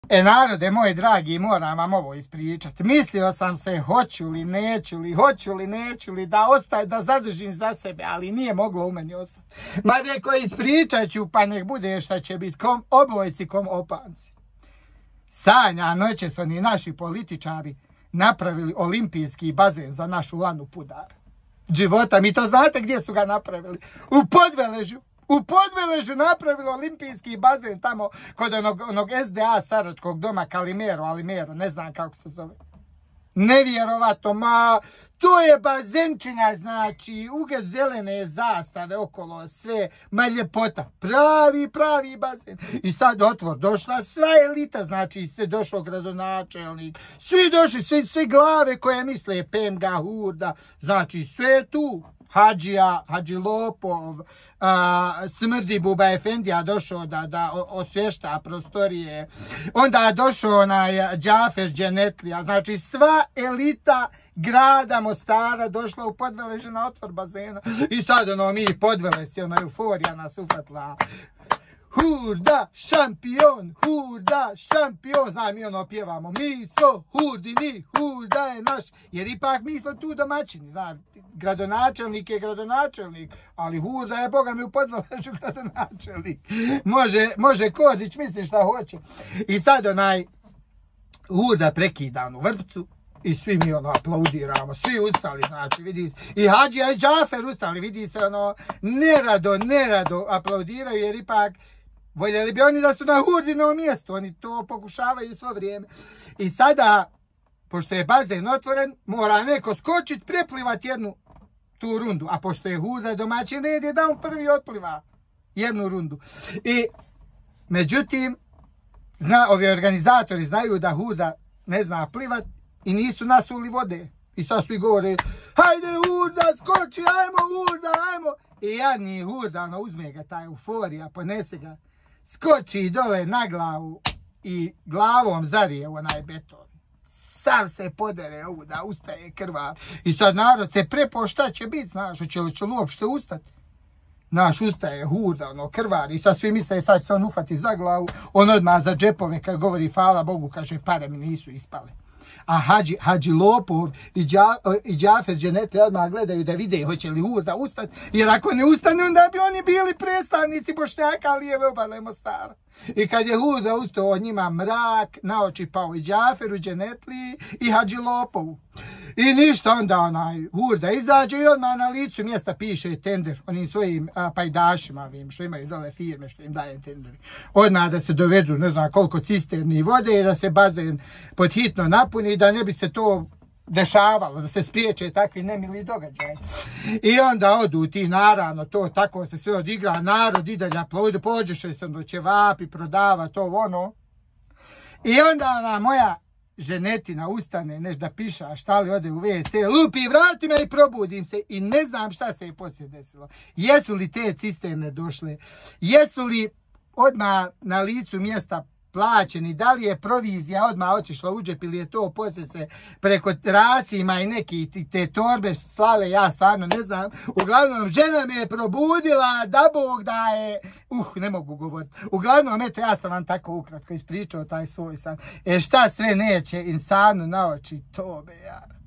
Narode moj dragi, moram vam ovo ispričati. Mislio sam se hoću li, neću li, da zadržim za sebe, ali nije moglo u meni ostati. Ma neko ispričat ću, pa nek bude šta će biti, kom obojci, kom opanci. Sanja noće su oni naši političari napravili olimpijski bazen za našu Lanu Pudar. Života, mi to znate gdje su ga napravili? U Podveležju. U Podveležju napravili olimpijski bazen tamo kod onog SDA staračkog doma Alimero, ne znam kako se zove. Nevjerovatno, ma to je bazenčina, znači, uge zelene zastave okolo, sve, ma ljepota, pravi bazen. I sad došla sva elita, znači, se došlo gradonačelnik, svi došli, svi glave koje misle, Pemga, Hurda, znači, sve tu. Hadži Lopov, Smrdi Buba Efendija došao da osvješta prostorije. Onda je došao onaj Džafer Dženetlija. Znači sva elita grada Mostara došla u Podveležje na otvor bazena. I sad mi Podvelešci, euforija nas ufatila. Hurda, šampion, znam mi pjevamo, mi smo Hurdini, Hurda je naš, jer ipak mi smo tu domaćini, znam, gradonačelnik je gradonačelnik, ali Hurda je, boga mi, u Podveležju gradonačelnik, može Kordić, misli šta hoće. I sad Hurda prekida onu vrpcu, i svi mi aplaudiramo, svi ustali, znači, vidi se, i Hadžija i Džafer ustali, vidi se, nerado aplaudiraju, jer ipak, voljeli bi oni da su na Hurdinovom mjestu, oni to pokušavaju svo vrijeme. I sada, pošto je bazen otvoren, mora neko skočiti, preplivati jednu tu rundu, a pošto je Hurda domaćin red je da on prvi otpliva jednu rundu. I, međutim, ovi organizatori znaju da Hurda ne zna plivat, i nisu nasuli vode. I sad svi govore, hajde Hurda, skoči, ajmo. I jadni Hurda, uzme ga ta euforija, ponese ga, skoči dole na glavu i glavom zarije u onaj beton. Sav se podere da ustaje krvav. I sad narod se prepao šta će biti, znaš, hoće li uopšte ustati. Naš ustaje Hurda, krvar, i sad svi misle, sad će on ufati za glavu, on odmah za džepove, kad govori, hvala Bogu, kaže, pare mi nisu ispale. A Hadži Lopov i Džafer Dženetlija odmah gledaju da vide hoće li Hurda ustati, jer ako ne ustane, onda bi oni bili predstavnici Bošnjaka lijeve obale Mostara. I kad je Hurda ustao, od njima mrak na oči pao i Džaferu Dženetliji i Hadži Lopovu. I ništa, onda Hurda izađe i odmah na licu mjesta piše tender onim svojim pajdašima, što imaju dole firme, što im daje tenderi. Odmah da se dovedu, ne znam koliko cisterni vode i da se bazen pod hitno napuni i da ne bi se to dešavalo, da se spriječe takvi nemili događaj. I onda odu ti, naravno, to tako se sve odigra, narod ide da pođeš se do ćevapi, prodava to ono. I onda ona moja ženetina ustane, nešto da piša, šta li ode u WC, lupi vratima i probudim se i ne znam šta se je poslije desilo. Jesu li te cisterne došle? Jesu li odmah na licu mjesta plaćeni? Da li je provizija odmah otišla u džep ili je to poslije se preko Rasima i neki te torbe slale, ja stvarno ne znam. Uglavnom, žena me je probudila, da Bog da je, ne mogu govoriti. Uglavnom, eto, ja sam vam tako ukratko ispričao taj svoj san. Šta sve neće insanu na oči, to be ja.